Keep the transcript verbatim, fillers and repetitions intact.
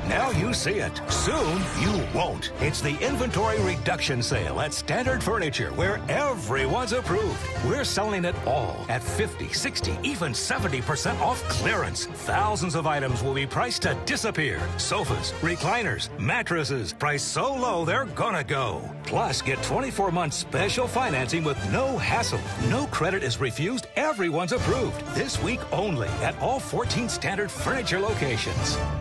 Now you see it. Soon you won't. It's the inventory reduction sale at Standard Furniture, where everyone's approved. We're selling it all at fifty, sixty, even seventy percent off clearance. Thousands of items will be priced to disappear. Sofas, recliners, mattresses, priced so low they're gonna go. Plus, get twenty-four months special financing with no hassle. No credit is refused. Everyone's approved. This week only at all fourteen Standard Furniture locations.